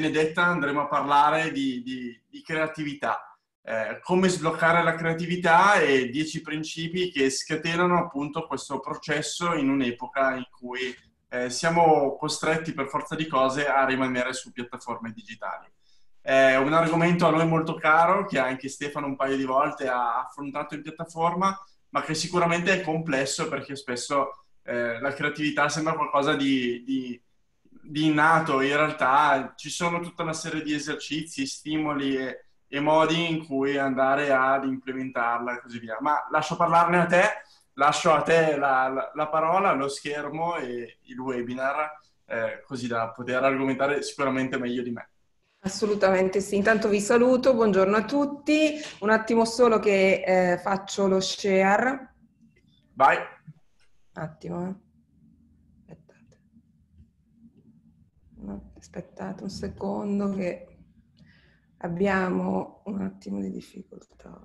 Benedetta andremo a parlare di creatività, come sbloccare la creatività e 10 principi che scatenano appunto questo processo in un'epoca in cui siamo costretti per forza di cose a rimanere su piattaforme digitali. È un argomento a noi molto caro, che anche Stefano un paio di volte ha affrontato in piattaforma, ma che sicuramente è complesso perché spesso la creatività sembra qualcosa di innato. In realtà ci sono tutta una serie di esercizi, stimoli e modi in cui andare ad implementarla e così via. Ma lascio parlarne a te, lascio a te la parola, lo schermo e il webinar, così da poter argomentare sicuramente meglio di me. Assolutamente sì, intanto vi saluto, buongiorno a tutti, un attimo solo che faccio lo share. Vai. Un attimo, aspettate. No, aspettate un secondo che abbiamo un attimo di difficoltà.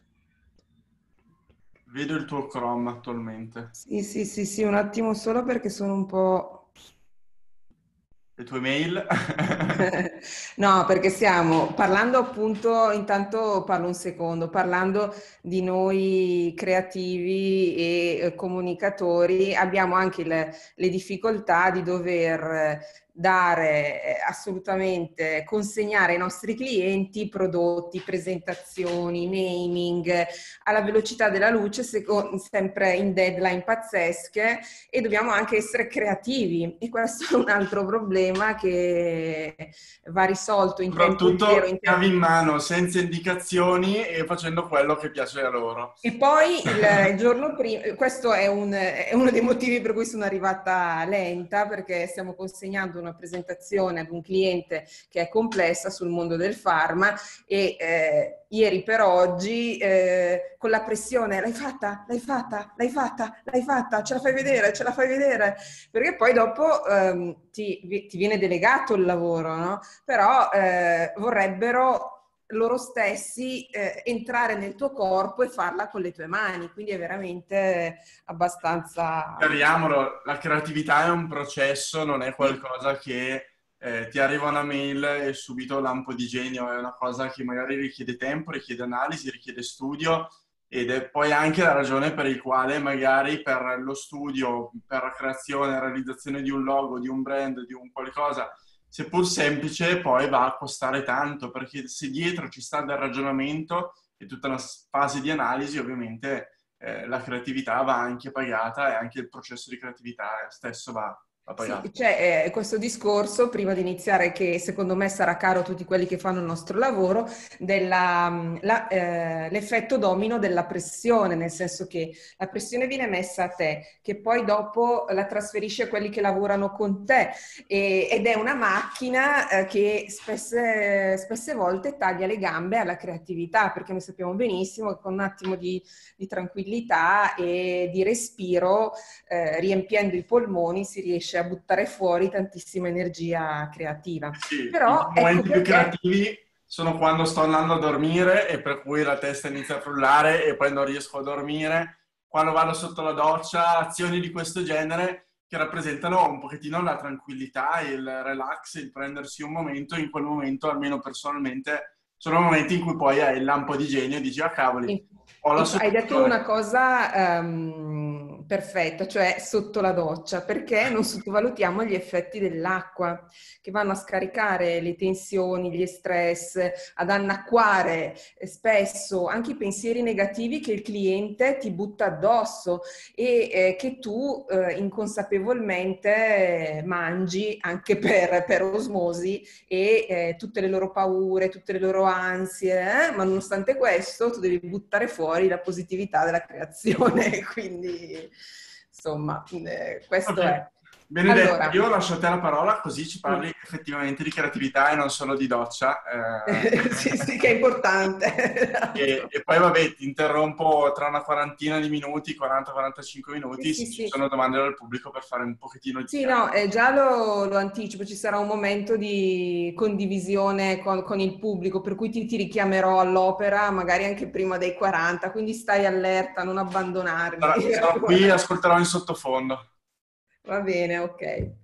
Vedo il tuo Chrome attualmente. Sì, un attimo solo perché sono un po'... Le tue mail? No, perché stiamo parlando appunto, intanto parlo un secondo, parlando di noi creativi e comunicatori, abbiamo anche le difficoltà di dover dare assolutamente, consegnare ai nostri clienti prodotti, presentazioni, naming alla velocità della luce, sempre in deadline pazzesche, e dobbiamo anche essere creativi, e questo è un altro problema che va risolto in tempo zero. Soprattutto chiavi in mano, senza indicazioni e facendo quello che piace a loro. E poi il giorno prima, questo è uno dei motivi per cui sono arrivata lenta, perché stiamo consegnando una presentazione ad un cliente che è complessa sul mondo del pharma, e ieri per oggi con la pressione, l'hai fatta, ce la fai vedere, perché poi dopo ti viene delegato il lavoro, no? Però vorrebbero loro stessi entrare nel tuo corpo e farla con le tue mani, quindi è veramente abbastanza... Chiariamolo, la creatività è un processo, non è qualcosa che ti arriva una mail e subito lampo di genio, è una cosa che magari richiede tempo, richiede analisi, richiede studio, ed è poi anche la ragione per il quale magari per lo studio, per la creazione, la realizzazione di un logo, di un brand, di un qualcosa, seppur semplice, poi va a costare tanto, perché se dietro ci sta del ragionamento e tutta una fase di analisi, ovviamente la creatività va anche pagata, e anche il processo di creatività stesso va Sì, pagato. c'è questo discorso, prima di iniziare, che secondo me sarà caro a tutti quelli che fanno il nostro lavoro, l'effetto domino della pressione, nel senso che la pressione viene messa a te, che poi dopo la trasferisci a quelli che lavorano con te, ed è una macchina che spesse volte taglia le gambe alla creatività, perché noi sappiamo benissimo che con un attimo di tranquillità e di respiro, riempiendo i polmoni, si riesce a buttare fuori tantissima energia creativa. Sì, i Però ecco momenti più perché... creativi sono quando sto andando a dormire e per cui la testa inizia a frullare e poi non riesco a dormire, quando vado sotto la doccia, azioni di questo genere che rappresentano un pochettino la tranquillità, il relax, il prendersi un momento. In quel momento, almeno personalmente, sono momenti in cui poi hai il lampo di genio e dici, ah cavoli, ho la Hai detto soluzione. una cosa perfetta, cioè sotto la doccia, perché non sottovalutiamo gli effetti dell'acqua, che vanno a scaricare le tensioni, gli stress, ad annacquare spesso anche i pensieri negativi che il cliente ti butta addosso, e che tu inconsapevolmente mangi anche per osmosi, e tutte le loro paure, tutte le loro ansie, ma nonostante questo tu devi buttare fuori la positività della creazione, quindi insomma questo Ok. è. Benedetta, Allora, io lascio a te la parola, così ci parli effettivamente di creatività e non solo di doccia. sì, che è importante. E poi vabbè, ti interrompo tra una quarantina di minuti, 40-45 Sì, minuti, sì, se ci sì. sono domande dal pubblico, per fare un pochettino di Sì, no, chiaro. già lo anticipo, ci sarà un momento di condivisione con il pubblico, per cui ti richiamerò all'opera, magari anche prima dei 40, quindi stai allerta, non abbandonarmi. Sarò qui e ascolterò in sottofondo. Va bene, ok.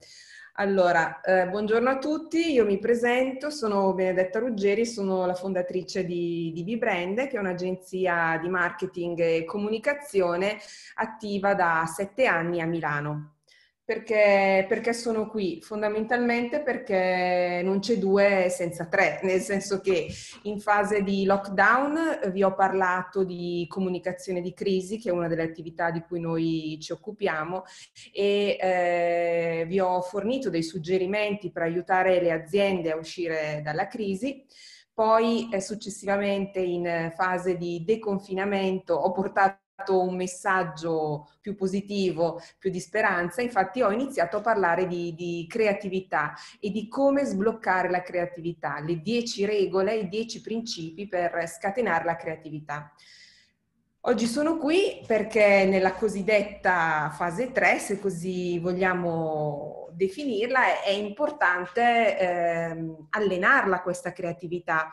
Allora, buongiorno a tutti, io mi presento, sono Benedetta Ruggeri, sono la fondatrice di Bibrand, che è un'agenzia di marketing e comunicazione attiva da 7 anni a Milano. Perché sono qui? Fondamentalmente perché non c'è due senza tre, nel senso che in fase di lockdown vi ho parlato di comunicazione di crisi, che è una delle attività di cui noi ci occupiamo, e vi ho fornito dei suggerimenti per aiutare le aziende a uscire dalla crisi. Poi successivamente in fase di deconfinamento ho portato un messaggio più positivo, più di speranza. Infatti ho iniziato a parlare di creatività e di come sbloccare la creatività, le 10 regole, i 10 principi per scatenare la creatività. Oggi sono qui perché nella cosiddetta fase 3, se così vogliamo definirla, è importante allenarla questa creatività.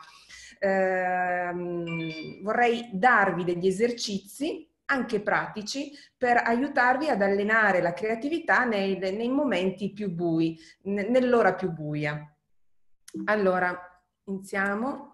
Vorrei darvi degli esercizi anche pratici per aiutarvi ad allenare la creatività nei momenti più bui, nell'ora più buia. Allora, iniziamo.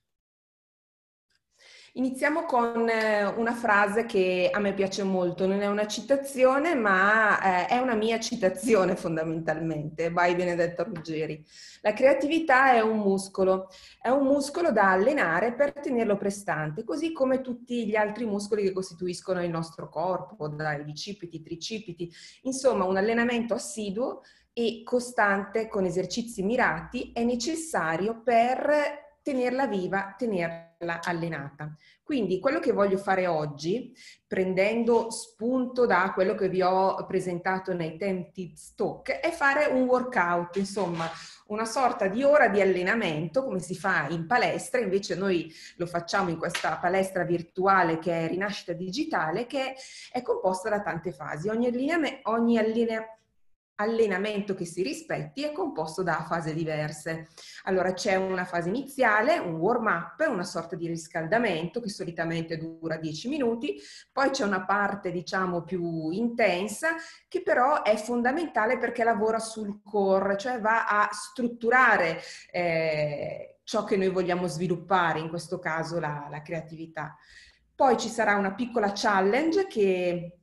Iniziamo con una frase che a me piace molto, non è una citazione, ma è una mia citazione fondamentalmente, by Benedetta Ruggeri. La creatività è un muscolo da allenare per tenerlo prestante, così come tutti gli altri muscoli che costituiscono il nostro corpo, dai bicipiti, tricipiti, insomma un allenamento assiduo e costante con esercizi mirati è necessario per tenerla viva, tenerla allenata. Quindi quello che voglio fare oggi, prendendo spunto da quello che vi ho presentato nei 10 Tips Talk, è fare un workout, insomma una sorta di ora di allenamento come si fa in palestra. Invece noi lo facciamo in questa palestra virtuale che è Rinascita Digitale, che è composta da tante fasi. Ogni allenamento che si rispetti è composto da fasi diverse. Allora c'è una fase iniziale, un warm up, una sorta di riscaldamento che solitamente dura 10 minuti, poi c'è una parte diciamo più intensa che però è fondamentale perché lavora sul core, cioè va a strutturare ciò che noi vogliamo sviluppare, in questo caso la creatività. Poi ci sarà una piccola challenge che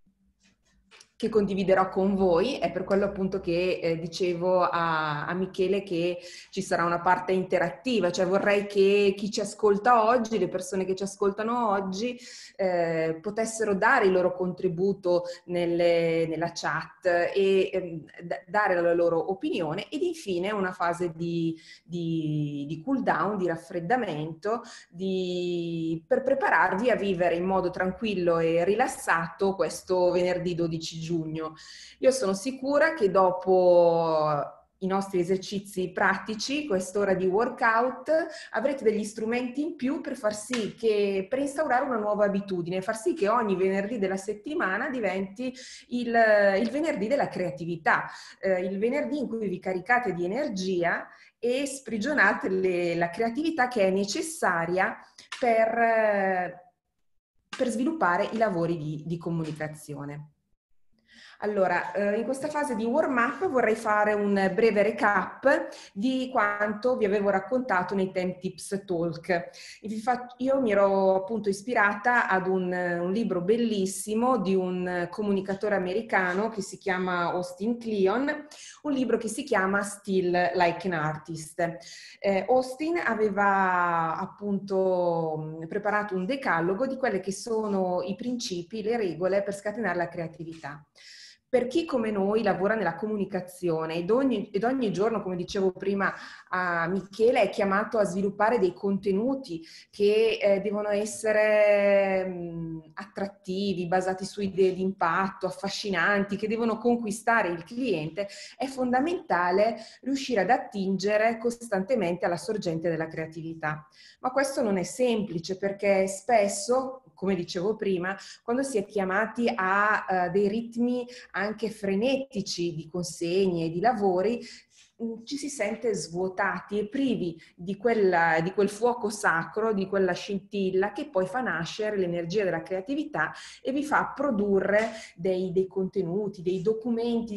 condividerò con voi, è per quello appunto che dicevo a Michele che ci sarà una parte interattiva, cioè vorrei che chi ci ascolta oggi, le persone che ci ascoltano oggi, potessero dare il loro contributo nella chat e dare la loro opinione, ed infine una fase di cool down, di raffreddamento, per prepararvi a vivere in modo tranquillo e rilassato questo venerdì 12 giugno. Io sono sicura che dopo i nostri esercizi pratici, quest'ora di workout, avrete degli strumenti in più per far sì che, per instaurare una nuova abitudine, far sì che ogni venerdì della settimana diventi il venerdì della creatività, il venerdì in cui vi caricate di energia e sprigionate la creatività che è necessaria per sviluppare i lavori di comunicazione. Allora, in questa fase di warm-up vorrei fare un breve recap di quanto vi avevo raccontato nei 10 Tips Talk. Io mi ero appunto ispirata ad un libro bellissimo di un comunicatore americano che si chiama Austin Kleon, un libro che si chiama Still Like an Artist. Austin aveva appunto preparato un decalogo di quelli che sono i principi, le regole per scatenare la creatività. Per chi come noi lavora nella comunicazione ed ogni giorno, come dicevo prima a Michele, è chiamato a sviluppare dei contenuti che devono essere attrattivi, basati su idee di impatto, affascinanti, che devono conquistare il cliente, è fondamentale riuscire ad attingere costantemente alla sorgente della creatività. Ma questo non è semplice perché spesso, come dicevo prima, quando si è chiamati a dei ritmi anche frenetici di consegne e di lavori, ci si sente svuotati e privi di quel fuoco sacro, di quella scintilla che poi fa nascere l'energia della creatività e vi fa produrre dei contenuti, dei documenti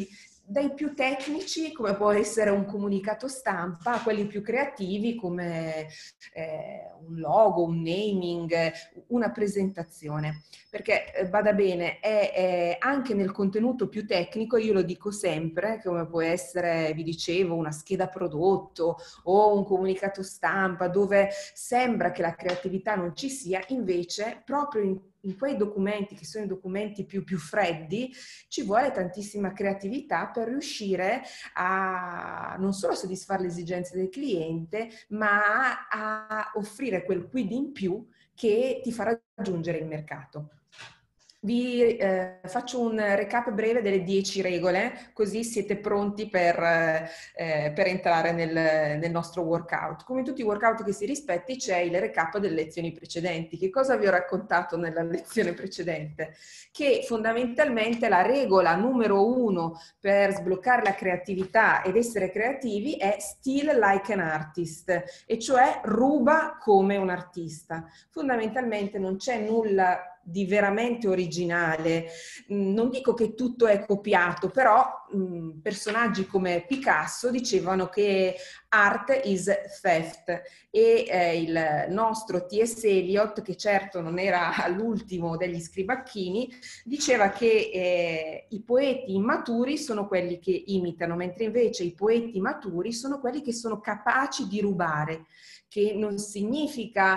dai più tecnici, come può essere un comunicato stampa, a quelli più creativi come un logo, un naming, una presentazione. Perché, bada bene, è anche nel contenuto più tecnico, io lo dico sempre, come può essere, vi dicevo, una scheda prodotto o un comunicato stampa, dove sembra che la creatività non ci sia, invece proprio in quei documenti, che sono i documenti più freddi, ci vuole tantissima creatività per riuscire a non solo soddisfare le esigenze del cliente, ma a offrire quel quid in più che ti farà raggiungere il mercato. Vi faccio un recap breve delle 10 regole, così siete pronti per entrare nel nostro workout. Come in tutti i workout che si rispetti, c'è il recap delle lezioni precedenti. Che cosa vi ho raccontato nella lezione precedente? Che fondamentalmente la regola numero 1 per sbloccare la creatività ed essere creativi è steal like an artist, e cioè ruba come un artista. Fondamentalmente non c'è nulla di veramente originale. Non dico che tutto è copiato, però personaggi come Picasso dicevano che art is theft, e il nostro T.S. Eliot, che certo non era l'ultimo degli scribacchini, diceva che i poeti immaturi sono quelli che imitano, mentre invece i poeti maturi sono quelli che sono capaci di rubare, che non significa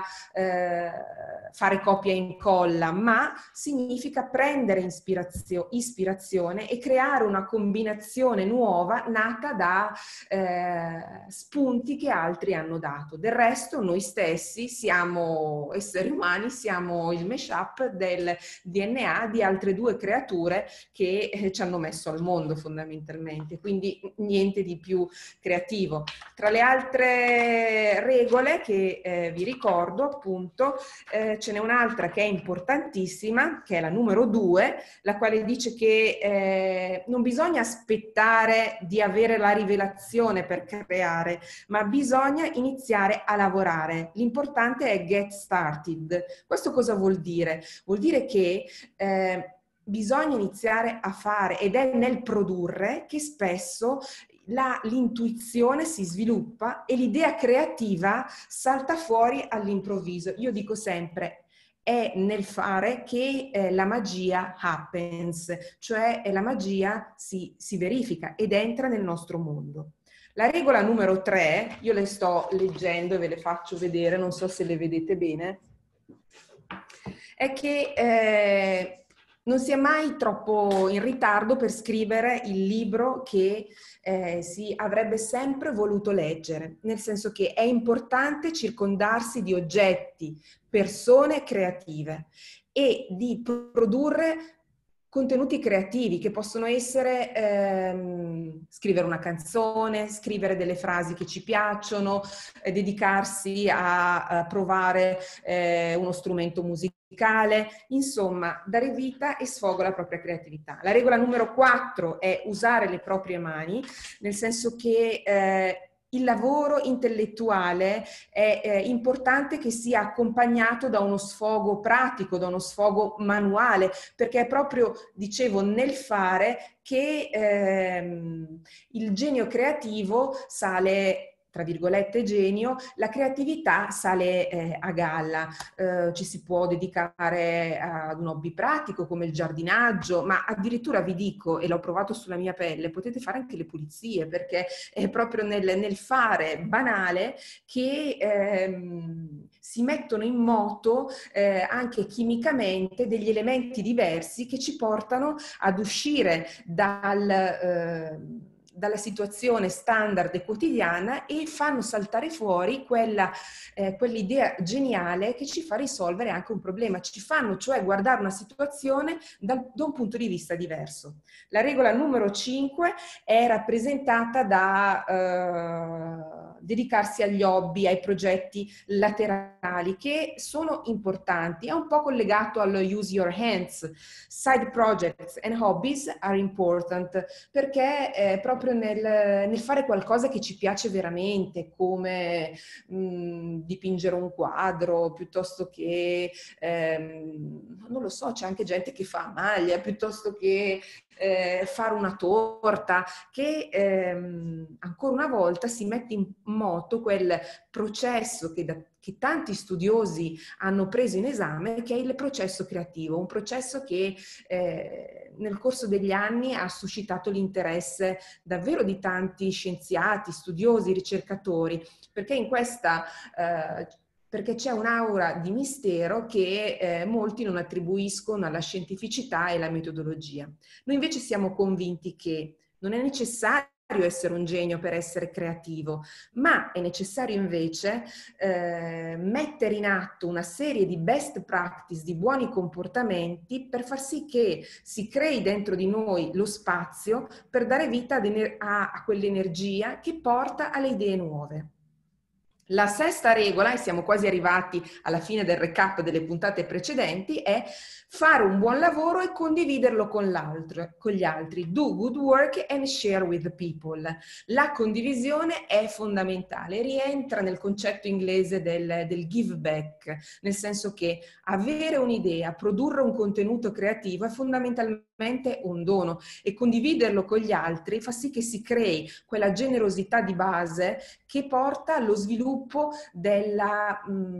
fare copia e incolla, ma significa prendere ispirazione e creare una combinazione nuova nata da spunti che altri hanno dato. Del resto noi stessi siamo esseri umani, siamo il mashup del DNA di altre due creature che ci hanno messo al mondo fondamentalmente, quindi niente di più creativo. Tra le altre regole che vi ricordo, appunto, ce n'è un'altra che è importantissima, che è la numero 2, la quale dice che non bisogna aspettare di avere la rivelazione per creare, ma bisogna iniziare a lavorare. L'importante è get started. Questo cosa vuol dire? Vuol dire che bisogna iniziare a fare, ed è nel produrre che spesso l'intuizione si sviluppa e l'idea creativa salta fuori all'improvviso. Io dico sempre, è nel fare che la magia happens, cioè la magia si verifica ed entra nel nostro mondo. La regola numero 3, io le sto leggendo e ve le faccio vedere, non so se le vedete bene, è che non si è mai troppo in ritardo per scrivere il libro che si avrebbe sempre voluto leggere, nel senso che è importante circondarsi di oggetti, persone creative e di produrre contenuti creativi che possono essere scrivere una canzone, scrivere delle frasi che ci piacciono, dedicarsi a provare uno strumento musicale, insomma, dare vita e sfogo alla propria creatività. La regola numero 4 è usare le proprie mani, nel senso che il lavoro intellettuale è importante che sia accompagnato da uno sfogo pratico, da uno sfogo manuale, perché è proprio, dicevo, nel fare che il genio creativo sale, tra virgolette genio, la creatività sale a galla. Ci si può dedicare ad un hobby pratico come il giardinaggio, ma addirittura vi dico, e l'ho provato sulla mia pelle, potete fare anche le pulizie, perché è proprio nel fare banale che si mettono in moto anche chimicamente degli elementi diversi che ci portano ad uscire dalla situazione standard e quotidiana e fanno saltare fuori quell'idea geniale che ci fa risolvere anche un problema, ci fanno cioè guardare una situazione da un punto di vista diverso. La regola numero 5 è rappresentata dedicarsi agli hobby, ai progetti laterali che sono importanti. È un po' collegato allo use your hands. Side projects and hobbies are important perché proprio nel fare qualcosa che ci piace veramente, come dipingere un quadro, piuttosto che, non lo so, c'è anche gente che fa maglia, piuttosto che fare una torta, che ancora una volta si mette in moto quel processo che tanti studiosi hanno preso in esame, che è il processo creativo, un processo che nel corso degli anni ha suscitato l'interesse davvero di tanti scienziati, studiosi, ricercatori, perché in questa perché c'è un'aura di mistero che molti non attribuiscono alla scientificità e alla metodologia. Noi invece siamo convinti che non è necessario essere un genio per essere creativo, ma è necessario invece mettere in atto una serie di best practice, di buoni comportamenti per far sì che si crei dentro di noi lo spazio per dare vita a quell'energia che porta alle idee nuove. La sesta regola, e siamo quasi arrivati alla fine del recap delle puntate precedenti, è fare un buon lavoro e condividerlo con gli altri. Do good work and share with the people. La condivisione è fondamentale, rientra nel concetto inglese del give back, nel senso che avere un'idea, produrre un contenuto creativo è fondamentalmente un dono e condividerlo con gli altri fa sì che si crei quella generosità di base che porta allo sviluppo della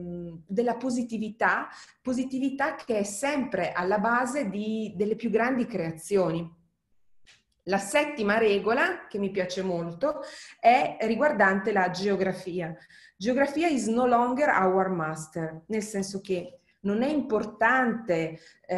positività che è sempre alla base delle più grandi creazioni. La settima regola, che mi piace molto, è riguardante la geografia. Geografia is no longer our master, nel senso che non è importante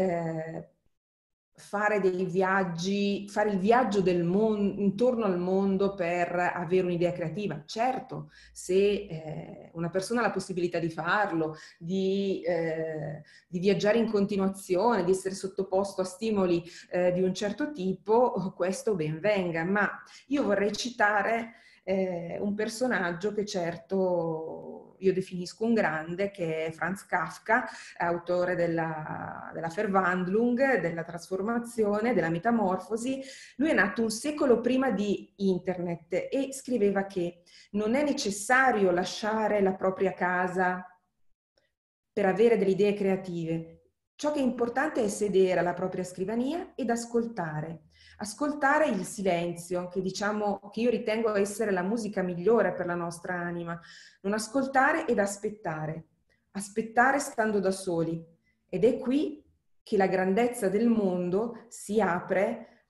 fare dei viaggi, fare il viaggio del mondo, intorno al mondo per avere un'idea creativa. Certo, se una persona ha la possibilità di farlo, di viaggiare in continuazione, di essere sottoposto a stimoli di un certo tipo, questo ben venga. Ma io vorrei citare un personaggio che certo io definisco un grande, che è Franz Kafka, autore della Verwandlung, della trasformazione, della metamorfosi. Lui è nato un secolo prima di internet e scriveva che non è necessario lasciare la propria casa per avere delle idee creative. Ciò che è importante è sedere alla propria scrivania ed ascoltare. Ascoltare il silenzio, che io ritengo essere la musica migliore per la nostra anima. Non ascoltare ed aspettare. Aspettare stando da soli. Ed è qui che la grandezza del mondo si apre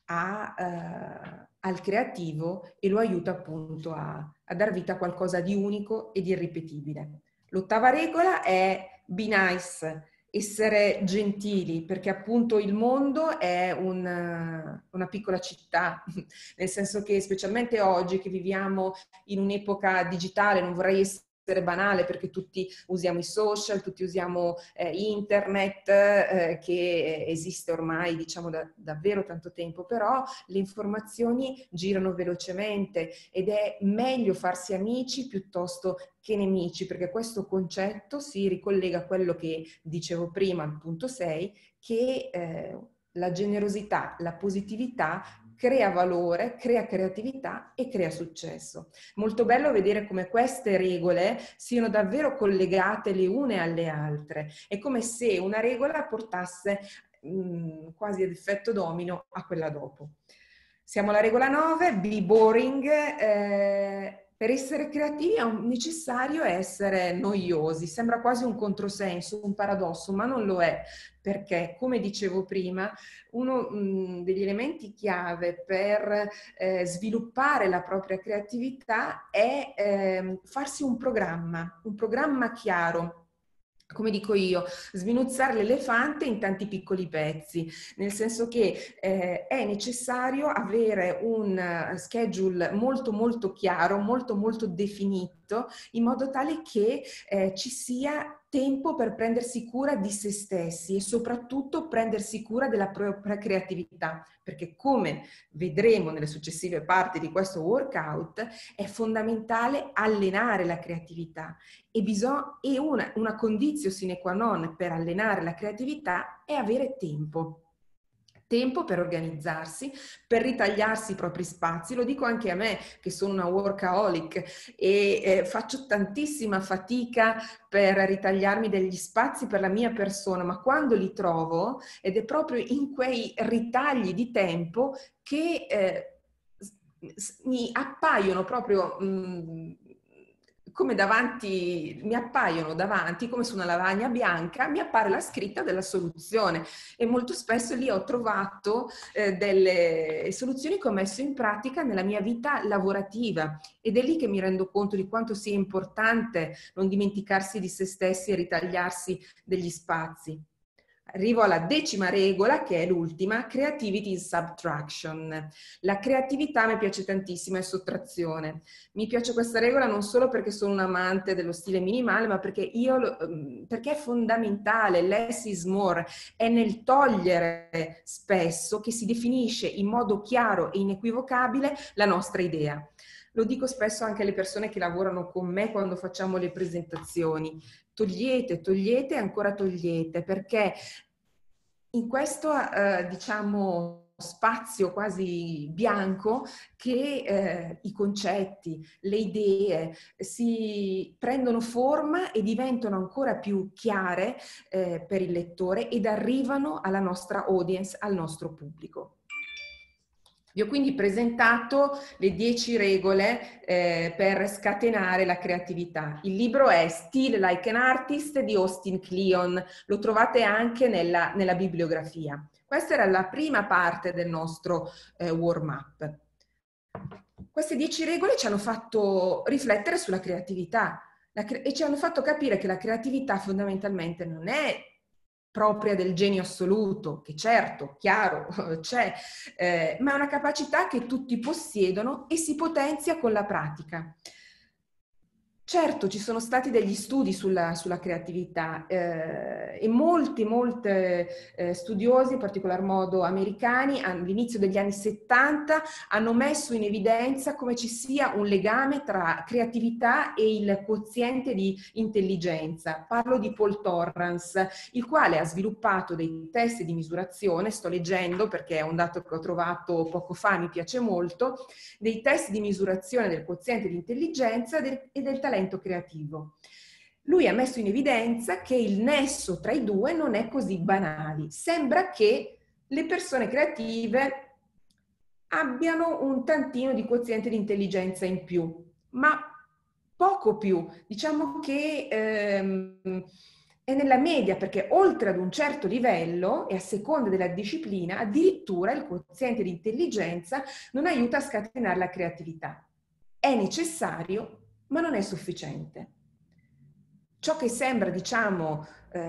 al creativo e lo aiuta appunto a dar vita a qualcosa di unico e di irripetibile. L'ottava regola è be nice, essere gentili, perché appunto il mondo è una piccola città, nel senso che specialmente oggi che viviamo in un'epoca digitale, non vorrei essere banale perché tutti usiamo i social, tutti usiamo internet, che esiste ormai diciamo da davvero tanto tempo, però le informazioni girano velocemente ed è meglio farsi amici piuttosto che nemici, perché questo concetto si ricollega a quello che dicevo prima, al punto 6, che la generosità, la positività crea valore, crea creatività e crea successo. Molto bello vedere come queste regole siano davvero collegate le une alle altre. È come se una regola portasse quasi ad effetto domino a quella dopo. Siamo alla regola 9, be boring. Per essere creativi è necessario essere noiosi, sembra quasi un controsenso, un paradosso, ma non lo è, perché, come dicevo prima, uno degli elementi chiave per sviluppare la propria creatività è farsi un programma chiaro. Come dico io, sminuzzare l'elefante in tanti piccoli pezzi, nel senso che è necessario avere un schedule molto molto chiaro, molto molto definito, in modo tale che ci sia tempo per prendersi cura di se stessi e soprattutto prendersi cura della propria creatività, perché come vedremo nelle successive parti di questo workout è fondamentale allenare la creatività e una condizio sine qua non per allenare la creatività è avere tempo. Tempo per organizzarsi, per ritagliarsi i propri spazi. Lo dico anche a me che sono una workaholic e faccio tantissima fatica per ritagliarmi degli spazi per la mia persona, ma quando li trovo, ed è proprio in quei ritagli di tempo che mi appaiono proprio come davanti, mi appaiono davanti come su una lavagna bianca, mi appare la scritta della soluzione e molto spesso lì ho trovato delle soluzioni che ho messo in pratica nella mia vita lavorativa ed è lì che mi rendo conto di quanto sia importante non dimenticarsi di se stessi e ritagliarsi degli spazi. Arrivo alla 10ª regola, che è l'ultima, creativity is subtraction. La creatività mi piace tantissimo, è sottrazione. Mi piace questa regola non solo perché sono un amante dello stile minimale, ma perché perché è fondamentale, less is more, è nel togliere spesso che si definisce in modo chiaro e inequivocabile la nostra idea. Lo dico spesso anche alle persone che lavorano con me quando facciamo le presentazioni. Togliete, togliete e ancora togliete, perché in questo, diciamo, spazio quasi bianco che i concetti, le idee si prendono forma e diventano ancora più chiare per il lettore ed arrivano alla nostra audience, al nostro pubblico. Vi ho quindi presentato le 10 regole per scatenare la creatività. Il libro è Steal Like an Artist di Austin Kleon, lo trovate anche nella bibliografia. Questa era la prima parte del nostro warm-up. Queste 10 regole ci hanno fatto riflettere sulla creatività e ci hanno fatto capire che la creatività fondamentalmente non è propria del genio assoluto, che certo, chiaro, c'è, ma è una capacità che tutti possiedono e si potenzia con la pratica. Certo, ci sono stati degli studi sulla creatività e molti studiosi, in particolar modo americani, all'inizio degli anni 70 hanno messo in evidenza come ci sia un legame tra creatività e il quoziente di intelligenza. Parlo di Paul Torrance, il quale ha sviluppato dei test di misurazione, sto leggendo perché è un dato che ho trovato poco fa, mi piace molto, dei test di misurazione del quoziente di intelligenza e del talento creativo. Lui ha messo in evidenza che il nesso tra i due non è così banale. Sembra che le persone creative abbiano un tantino di quoziente di intelligenza in più, ma poco più. Diciamo che è nella media, perché oltre ad un certo livello e a seconda della disciplina, addirittura il quoziente di intelligenza non aiuta a scatenare la creatività. È necessario, ma non è sufficiente. Ciò che sembra, diciamo,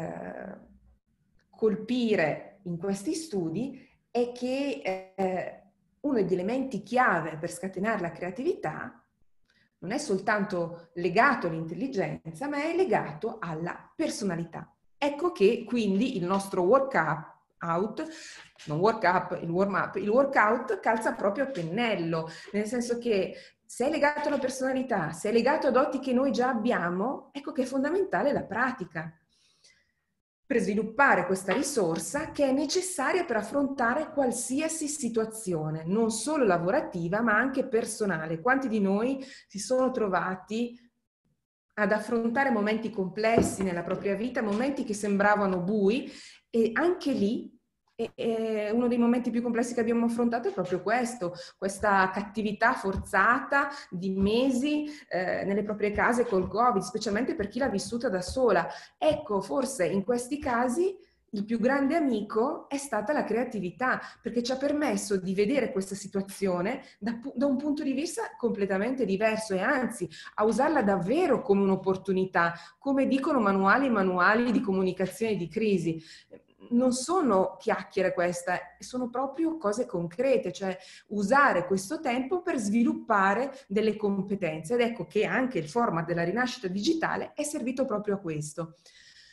colpire in questi studi è che uno degli elementi chiave per scatenare la creatività non è soltanto legato all'intelligenza, ma è legato alla personalità. Ecco che quindi il nostro workout calza proprio a pennello, nel senso che se è legato alla personalità, se è legato a doti che noi già abbiamo, ecco che è fondamentale la pratica per sviluppare questa risorsa che è necessaria per affrontare qualsiasi situazione, non solo lavorativa ma anche personale. Quanti di noi si sono trovati ad affrontare momenti complessi nella propria vita, momenti che sembravano bui e anche lì uno dei momenti più complessi che abbiamo affrontato è proprio questo, questa cattività forzata di mesi nelle proprie case col Covid, specialmente per chi l'ha vissuta da sola. Ecco, forse in questi casi il più grande amico è stata la creatività, perché ci ha permesso di vedere questa situazione da un punto di vista completamente diverso e anzi a usarla davvero come un'opportunità, come dicono manuali di comunicazione di crisi. Non sono chiacchiere queste, sono proprio cose concrete, cioè usare questo tempo per sviluppare delle competenze. Ed ecco che anche il format della rinascita digitale è servito proprio a questo.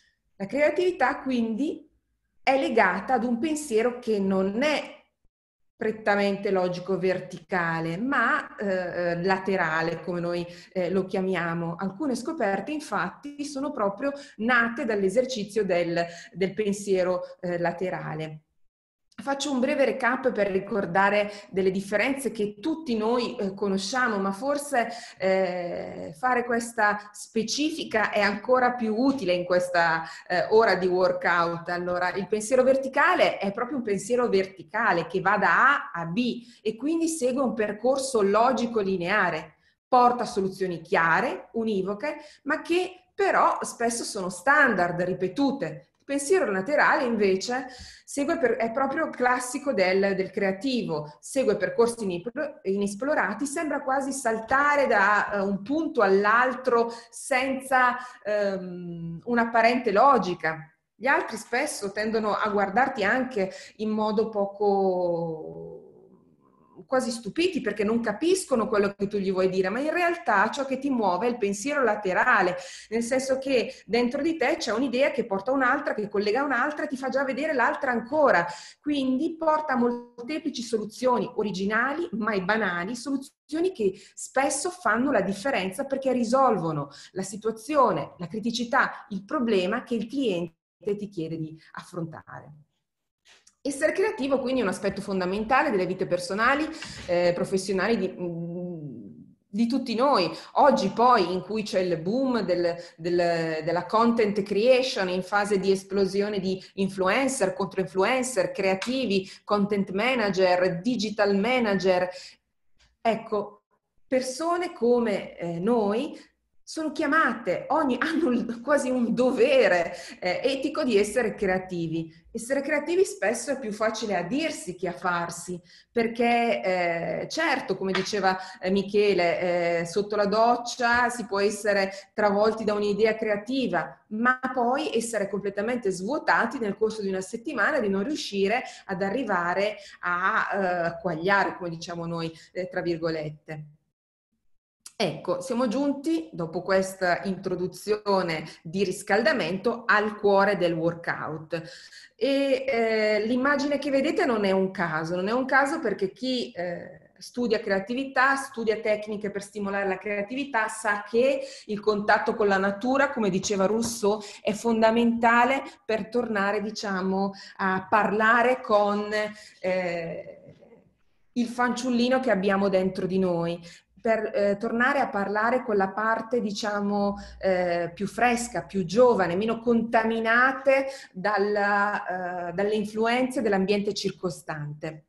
La creatività quindi è legata ad un pensiero che non è prettamente logico verticale, ma laterale, come noi lo chiamiamo. Alcune scoperte, infatti, sono proprio nate dall'esercizio del pensiero laterale. Faccio un breve recap per ricordare delle differenze che tutti noi conosciamo, ma forse fare questa specifica è ancora più utile in questa ora di workout. Allora, il pensiero verticale è proprio un pensiero verticale che va da A a B e quindi segue un percorso logico lineare, porta soluzioni chiare, univoche, ma che però spesso sono standard, ripetute. Il pensiero laterale invece è proprio classico del creativo, segue percorsi inesplorati, sembra quasi saltare da un punto all'altro senza un'apparente logica. Gli altri spesso tendono a guardarti anche in modo poco quasi stupiti perché non capiscono quello che tu gli vuoi dire, ma in realtà ciò che ti muove è il pensiero laterale, nel senso che dentro di te c'è un'idea che porta a un'altra, che collega un'altra e ti fa già vedere l'altra ancora, quindi porta a molteplici soluzioni originali, mai banali, soluzioni che spesso fanno la differenza perché risolvono la situazione, la criticità, il problema che il cliente ti chiede di affrontare. Essere creativo quindi è un aspetto fondamentale delle vite personali, professionali di tutti noi. Oggi poi, in cui c'è il boom della content creation in fase di esplosione di influencer, contro influencer, creativi, content manager, digital manager, ecco, persone come noi sono chiamate, hanno quasi un dovere etico di essere creativi. Essere creativi spesso è più facile a dirsi che a farsi, perché certo, come diceva Michele, sotto la doccia si può essere travolti da un'idea creativa, ma poi essere completamente svuotati nel corso di una settimana di non riuscire ad arrivare a quagliare, come diciamo noi, tra virgolette. Ecco, siamo giunti, dopo questa introduzione di riscaldamento, al cuore del workout. E l'immagine che vedete non è un caso perché chi studia creatività, studia tecniche per stimolare la creatività, sa che il contatto con la natura, come diceva Rousseau, è fondamentale per tornare, diciamo, a parlare con il fanciullino che abbiamo dentro di noi, per tornare a parlare con la parte, diciamo, più fresca, più giovane, meno contaminate dalle influenze dell'ambiente circostante.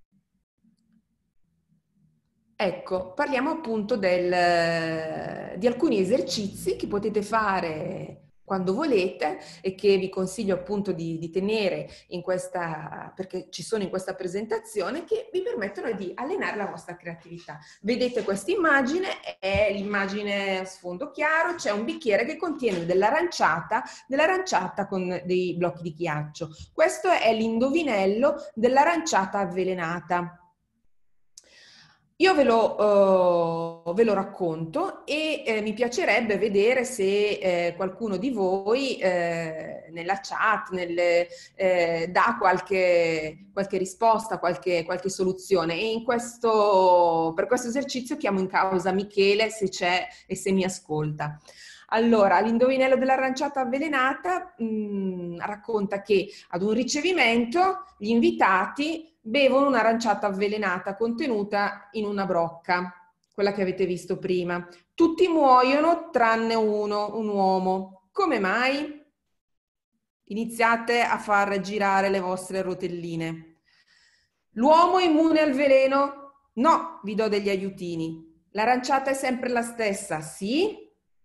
Ecco, parliamo appunto di alcuni esercizi che potete fare quando volete e che vi consiglio appunto di tenere in questa, perché ci sono in questa presentazione, che vi permettono di allenare la vostra creatività. Vedete questa immagine, è l'immagine a sfondo chiaro, c'è un bicchiere che contiene dell'aranciata con dei blocchi di ghiaccio. Questo è l'indovinello dell'aranciata avvelenata. Io ve lo racconto e mi piacerebbe vedere se qualcuno di voi nella chat dà qualche risposta, qualche soluzione. E per questo esercizio chiamo in causa Michele, se c'è e se mi ascolta. Allora, l'indovinello dell'aranciata avvelenata racconta che ad un ricevimento gli invitati bevono un'aranciata avvelenata contenuta in una brocca, quella che avete visto prima. Tutti muoiono tranne uno, un uomo. Come mai? Iniziate a far girare le vostre rotelline. L'uomo è immune al veleno? No, vi do degli aiutini. L'aranciata è sempre la stessa? Sì.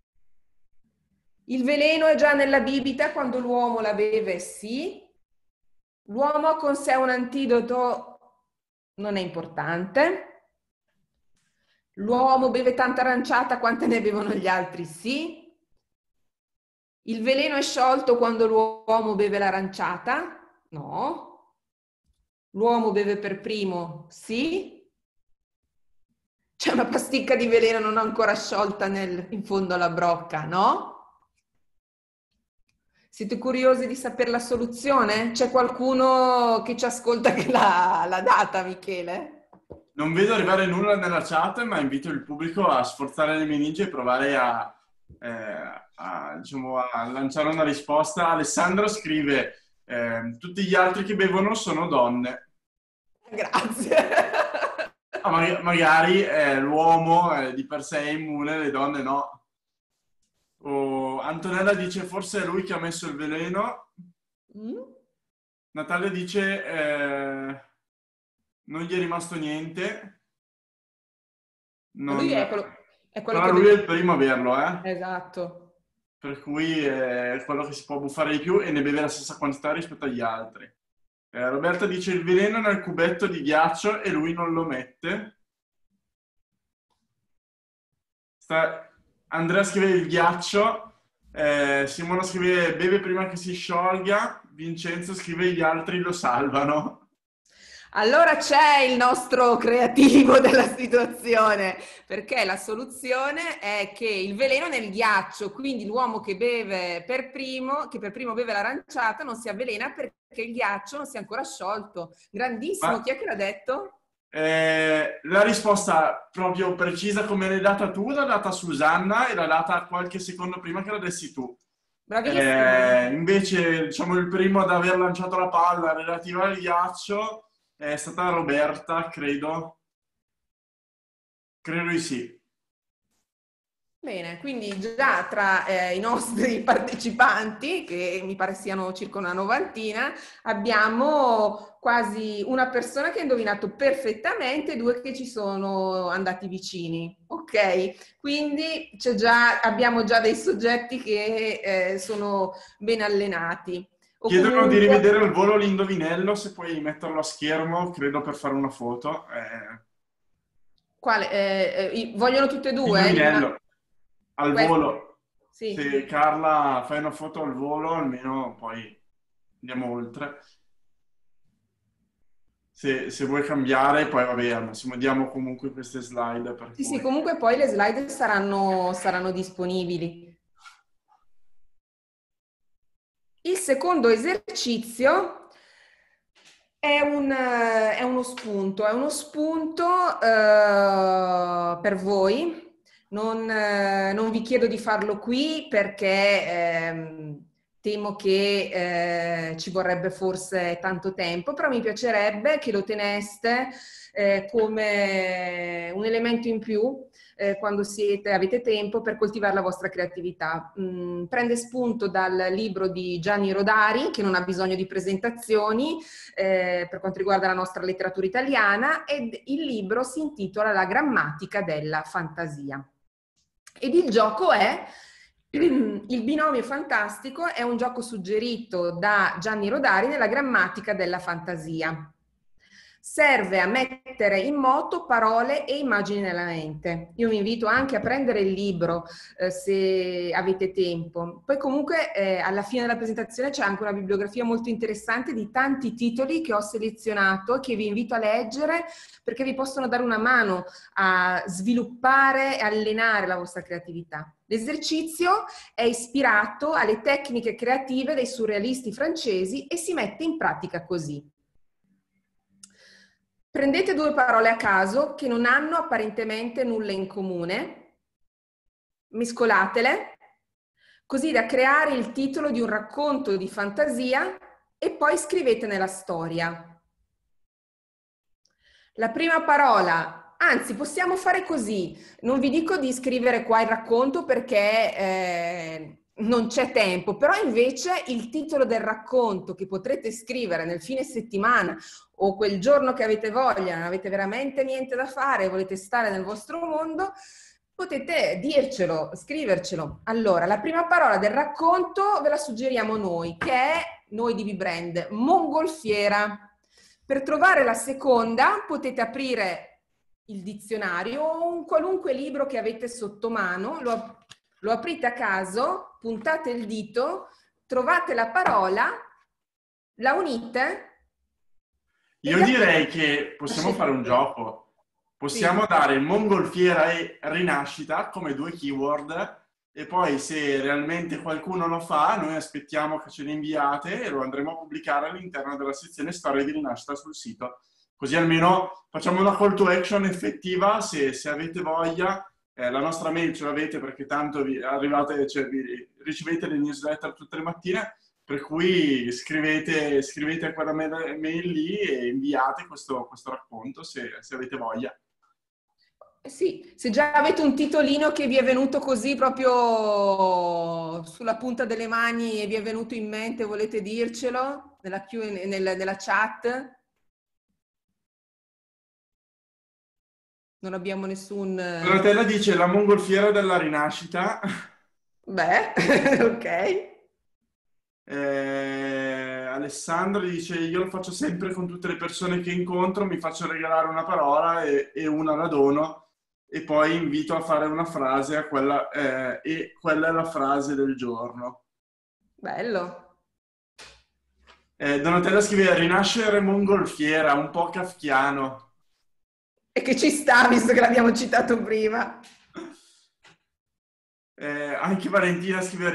Il veleno è già nella bibita quando l'uomo la beve? Sì. L'uomo ha con sé un antidoto? Non è importante. L'uomo beve tanta aranciata quante ne bevono gli altri? Sì. Il veleno è sciolto quando l'uomo beve l'aranciata? No. L'uomo beve per primo? Sì. C'è una pasticca di veleno non ancora sciolta in fondo alla brocca? No. Siete curiosi di sapere la soluzione? C'è qualcuno che ci ascolta che l'ha data, Michele? Non vedo arrivare nulla nella chat, ma invito il pubblico a sforzare le meningi e provare diciamo, a lanciare una risposta. Alessandro scrive, tutti gli altri che bevono sono donne. Grazie. Magari l'uomo di per sé è immune, le donne no. Antonella dice, forse è lui che ha messo il veleno. Natalia dice, non gli è rimasto niente. Lui è quello Però che lui è beve. il primo a berlo, Esatto. per cui è quello che si può buffare di più e ne beve la stessa quantità rispetto agli altri. Roberta dice il veleno nel cubetto di ghiaccio e lui non lo mette. Andrea scrive il ghiaccio, Simona scrive beve prima che si sciolga, Vincenzo scrive gli altri lo salvano. Allora c'è il nostro creativo della situazione, perché la soluzione è che il veleno è nel ghiaccio, quindi l'uomo che per primo beve l'aranciata non si avvelena perché il ghiaccio non si è ancora sciolto. Grandissimo, chi è che l'ha detto? La risposta proprio precisa come l'hai data tu, l'ha data Susanna e l'ha data qualche secondo prima che la dessi tu. Bravissimo. Invece, diciamo, il primo ad aver lanciato la palla relativa al ghiaccio è stata Roberta, credo. Credo di sì. Bene, quindi già tra i nostri partecipanti, che mi pare siano circa una novantina, abbiamo quasi una persona che ha indovinato perfettamente e due che ci sono andati vicini. Ok, quindi abbiamo già dei soggetti che sono ben allenati. O Chiedono di comunque, rivedere al volo l'indovinello, se puoi metterlo a schermo, credo per fare una foto. vogliono tutte e due? L'indovinello, al Questa? volo. Sì. Se Carla fai una foto al volo, almeno poi andiamo oltre. Se vuoi cambiare, poi vabbè, al massimo diamo comunque queste slide per Sì, cui... comunque poi le slide saranno disponibili. Il secondo esercizio è uno spunto per voi. Non vi chiedo di farlo qui perché temo che ci vorrebbe forse tanto tempo, però mi piacerebbe che lo teneste come un elemento in più quando avete tempo per coltivare la vostra creatività. Prende spunto dal libro di Gianni Rodari, che non ha bisogno di presentazioni per quanto riguarda la nostra letteratura italiana, ed il libro si intitola La grammatica della fantasia. Ed il gioco è il binomio fantastico, è un gioco suggerito da Gianni Rodari nella grammatica della fantasia. Serve a mettere in moto parole e immagini nella mente. Io vi invito anche a prendere il libro se avete tempo. Poi comunque alla fine della presentazione c'è anche una bibliografia molto interessante di tanti titoli che ho selezionato, che vi invito a leggere perché vi possono dare una mano a sviluppare e allenare la vostra creatività. L'esercizio è ispirato alle tecniche creative dei surrealisti francesi e si mette in pratica così. Prendete due parole a caso che non hanno apparentemente nulla in comune, mescolatele, così da creare il titolo di un racconto di fantasia e poi scrivetene la storia. La prima parola, anzi possiamo fare così, non vi dico di scrivere qua il racconto perché non c'è tempo, però invece il titolo del racconto che potrete scrivere nel fine settimana o quel giorno che avete voglia, non avete veramente niente da fare, volete stare nel vostro mondo, potete dircelo, scrivercelo. Allora, la prima parola del racconto ve la suggeriamo noi, che è, noi di B-Brand, mongolfiera. Per trovare la seconda potete aprire il dizionario o un qualunque libro che avete sotto mano, lo aprite a caso, puntate il dito, trovate la parola, la unite. Io direi che possiamo fare un gioco. Possiamo dare mongolfiera e rinascita come due keyword e poi se realmente qualcuno lo fa, noi aspettiamo che ce le inviate e lo andremo a pubblicare all'interno della sezione Storia di Rinascita sul sito. Così almeno facciamo una call to action effettiva, se avete voglia. La nostra mail ce l'avete perché tanto vi arrivate, cioè, vi ricevete le newsletter tutte le mattine, per cui scrivete a quella mail lì e inviate questo racconto se avete voglia. Sì, se già avete un titolino che vi è venuto così proprio sulla punta delle mani e vi è venuto in mente, volete dircelo nella chat? Non abbiamo nessun... Donatella dice la mongolfiera della rinascita. Beh, ok. Alessandro dice io lo faccio sempre con tutte le persone che incontro, mi faccio regalare una parola e una la dono e poi invito a fare una frase e quella è la frase del giorno. Bello. Donatella scrive rinascere mongolfiera, un po' kafkiano. E che ci sta, visto che l'abbiamo citato prima. Anche Valentina scrive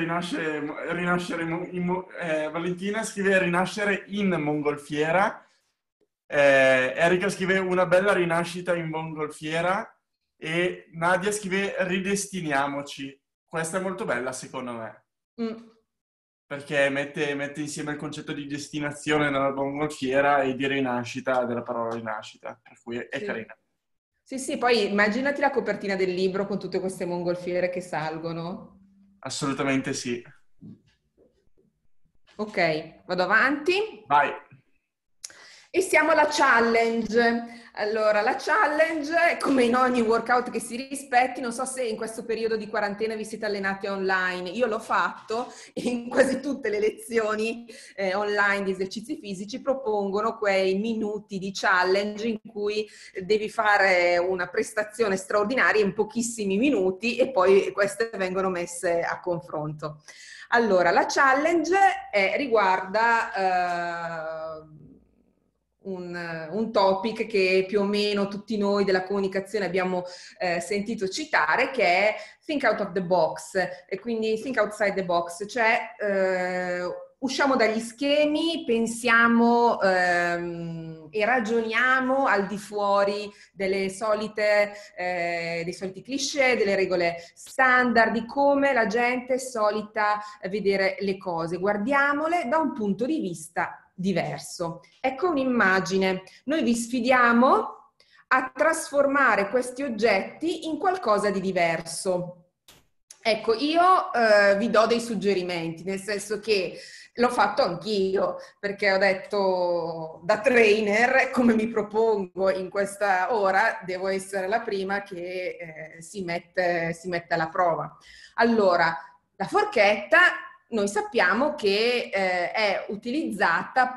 Valentina scrive rinascere in mongolfiera. Erika scrive una bella rinascita in mongolfiera e Nadia scrive ridestiniamoci. Questa è molto bella secondo me, perché mette insieme il concetto di destinazione nella mongolfiera e di rinascita, della parola rinascita, per cui è carina. Sì, poi immaginati la copertina del libro con tutte queste mongolfiere che salgono. Assolutamente sì. Ok, vado avanti. Vai. E siamo alla challenge. Allora, la challenge, come in ogni workout che si rispetti, non so se in questo periodo di quarantena vi siete allenati online. Io l'ho fatto e in quasi tutte le lezioni online di esercizi fisici propongono quei minuti di challenge in cui devi fare una prestazione straordinaria in pochissimi minuti e poi queste vengono messe a confronto. Allora, la challenge riguarda... un topic che più o meno tutti noi della comunicazione abbiamo sentito citare, che è think out of the box, e quindi think outside the box, cioè usciamo dagli schemi, pensiamo e ragioniamo al di fuori dei soliti cliché, delle regole standard, di come la gente è solita vedere le cose. Guardiamole da un punto di vista diverso. Ecco un'immagine. Noi vi sfidiamo a trasformare questi oggetti in qualcosa di diverso. Ecco, io vi do dei suggerimenti, nel senso che l'ho fatto anch'io, perché ho detto da trainer, come mi propongo in questa ora, devo essere la prima che si mette alla prova. Allora, la forchetta noi sappiamo che è utilizzata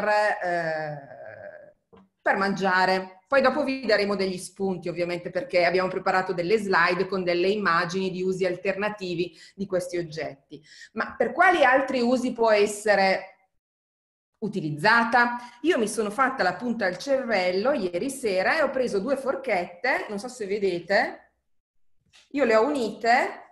per mangiare. Poi dopo vi daremo degli spunti, ovviamente, perché abbiamo preparato delle slide con delle immagini di usi alternativi di questi oggetti. Ma per quali altri usi può essere utilizzata? Io mi sono fatta la punta al cervello ieri sera e ho preso 2 forchette, non so se vedete, io le ho unite,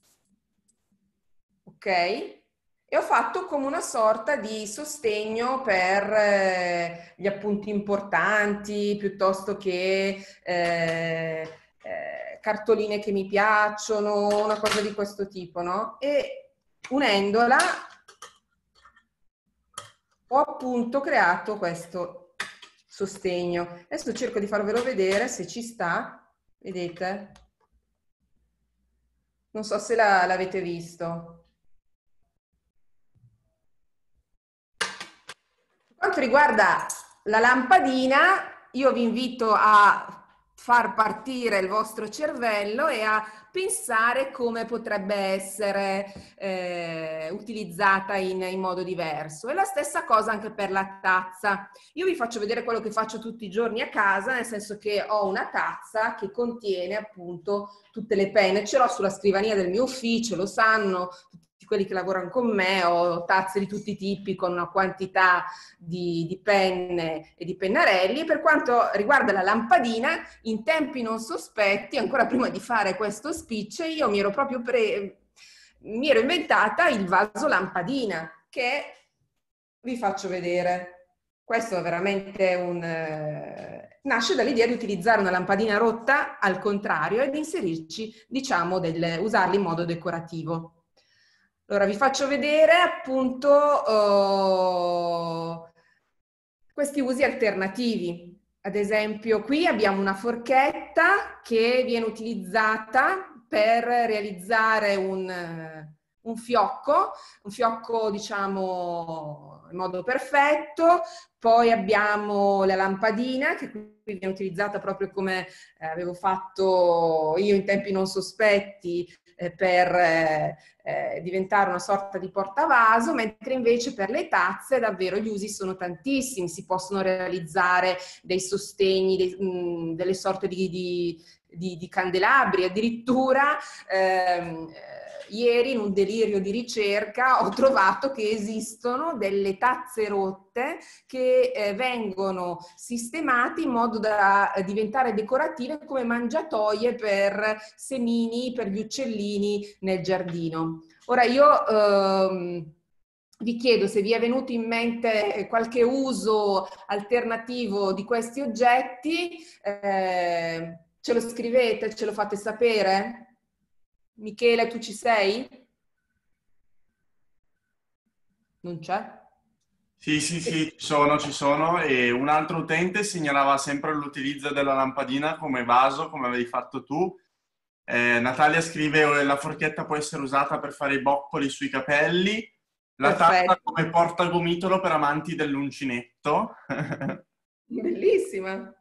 ok? E ho fatto come una sorta di sostegno per gli appunti importanti, piuttosto che cartoline che mi piacciono, una cosa di questo tipo, no? E unendola ho appunto creato questo sostegno. Adesso cerco di farvelo vedere se ci sta, vedete? Non so se l'avete visto. Per quanto riguarda la lampadina, io vi invito a far partire il vostro cervello e a pensare come potrebbe essere utilizzata in modo diverso. E la stessa cosa anche per la tazza. Io vi faccio vedere quello che faccio tutti i giorni a casa, nel senso che ho una tazza che contiene appunto tutte le penne. Ce l'ho sulla scrivania del mio ufficio, lo sanno tutti quelli che lavorano con me, ho tazze di tutti i tipi con una quantità di penne e di pennarelli. E per quanto riguarda la lampadina, in tempi non sospetti, ancora prima di fare questo speech, io mi ero proprio mi ero inventata il vaso lampadina, che vi faccio vedere. Questo è veramente nasce dall'idea di utilizzare una lampadina rotta al contrario ed inserirci, diciamo, usarli in modo decorativo. Allora vi faccio vedere appunto questi usi alternativi. Ad esempio, qui abbiamo una forchetta che viene utilizzata per realizzare un fiocco diciamo in modo perfetto. Poi abbiamo la lampadina che qui viene utilizzata proprio come avevo fatto io in tempi non sospetti per diventare una sorta di portavaso, mentre invece per le tazze davvero gli usi sono tantissimi, si possono realizzare dei sostegni, delle sorte di candelabri, addirittura ieri in un delirio di ricerca ho trovato che esistono delle tazze rotte che vengono sistemate in modo da diventare decorative come mangiatoie per semini, per gli uccellini nel giardino. Ora io vi chiedo se vi è venuto in mente qualche uso alternativo di questi oggetti, ce lo scrivete, ce lo fate sapere? Michele, tu ci sei? Non c'è? Sì, ci sono. E un altro utente segnalava sempre l'utilizzo della lampadina come vaso, come avevi fatto tu. Natalia scrive: la forchetta può essere usata per fare i boccoli sui capelli, la tazza Perfetto. come portagomitolo per amanti dell'uncinetto. Bellissima.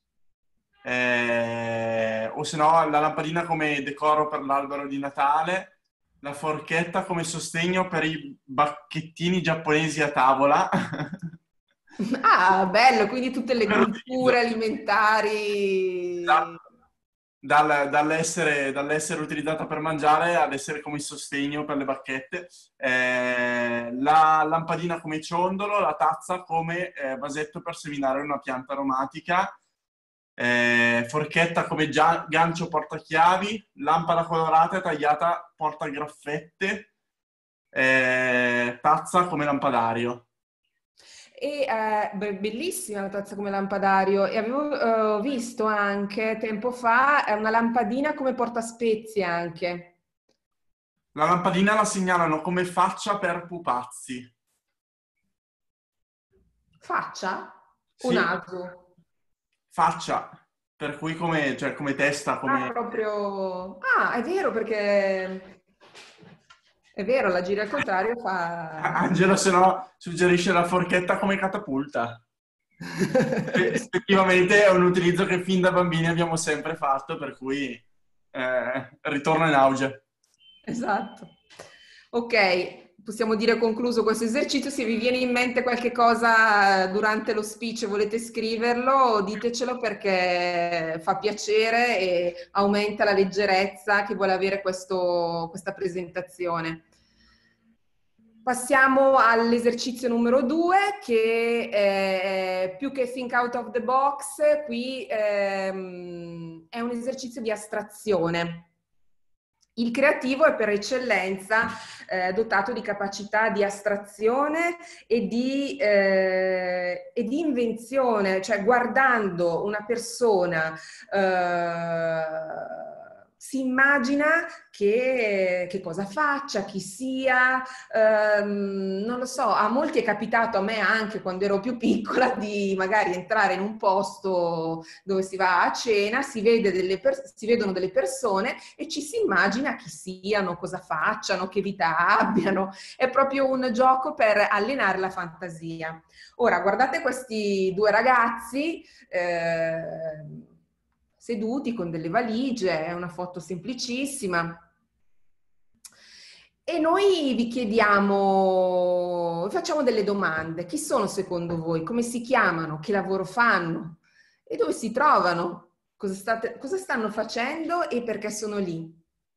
O se no la lampadina come decoro per l'albero di Natale, la forchetta come sostegno per i bacchettini giapponesi a tavola. Ah, bello, quindi tutte le Per l'utilizzo. culture alimentari. Esatto. Dall'essere utilizzata per mangiare ad essere come sostegno per le bacchette. La lampadina come ciondolo, la tazza come vasetto per seminare una pianta aromatica, forchetta come gancio portachiavi, lampada colorata e tagliata portagraffette, tazza come lampadario. E bellissima la tazza come lampadario. E avevo visto anche tempo fa una lampadina come portaspezie anche. La lampadina la segnalano come faccia per pupazzi. Faccia? Un Sì, altro. faccia, per cui cioè come testa, Ah, come... proprio... Ah, è vero perché... È vero, la gira al contrario fa... Angelo, se no, suggerisce la forchetta come catapulta. Effettivamente è un utilizzo che fin da bambini abbiamo sempre fatto, per cui ritorno in auge. Esatto. Ok, possiamo dire concluso questo esercizio. Se vi viene in mente qualche cosa durante lo speech e volete scriverlo, ditecelo perché fa piacere e aumenta la leggerezza che vuole avere questa presentazione. Passiamo all'esercizio numero 2 che più che think out of the box, qui è un esercizio di astrazione. Il creativo è per eccellenza dotato di capacità di astrazione e di invenzione, cioè guardando una persona si immagina che cosa faccia, chi sia, non lo so, a molti è capitato, a me anche quando ero più piccola, di magari entrare in un posto dove si va a cena, si vedono delle persone e ci si immagina chi siano, cosa facciano, che vita abbiano. È proprio un gioco per allenare la fantasia. Ora, guardate questi due ragazzi seduti con delle valigie, è una foto semplicissima. E noi vi chiediamo, facciamo delle domande. Chi sono secondo voi? Come si chiamano? Che lavoro fanno? E dove si trovano? Cosa stanno facendo e perché sono lì?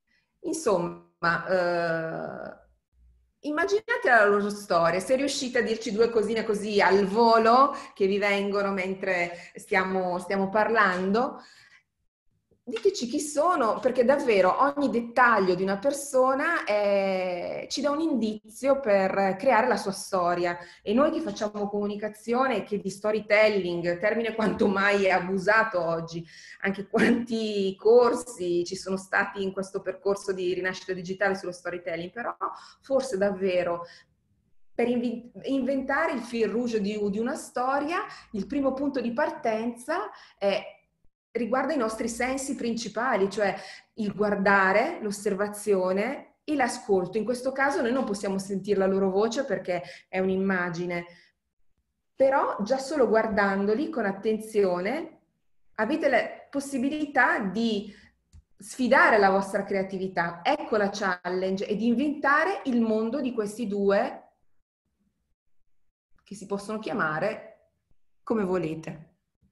Insomma, immaginate la loro storia. Se riuscite a dirci due cosine così al volo che vi vengono mentre stiamo parlando, diteci chi sono, perché davvero ogni dettaglio di una persona ci dà un indizio per creare la sua storia. E noi che facciamo comunicazione, che di storytelling, termine quanto mai è abusato oggi, anche quanti corsi ci sono stati in questo percorso di rinascita digitale sullo storytelling, però forse davvero per inventare il fil rouge di una storia, il primo punto di partenza riguarda i nostri sensi principali, cioè il guardare, l'osservazione e l'ascolto. In questo caso noi non possiamo sentire la loro voce perché è un'immagine, però già solo guardandoli con attenzione avete la possibilità di sfidare la vostra creatività. Ecco la challenge, e di inventare il mondo di questi due che si possono chiamare come volete.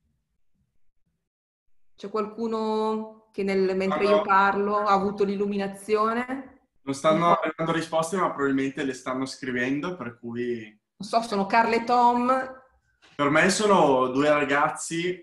C'è qualcuno che mentre io parlo ha avuto l'illuminazione? Non stanno arrivando risposte, ma probabilmente le stanno scrivendo, per cui... Non so, sono Carla e Tom. Per me sono due ragazzi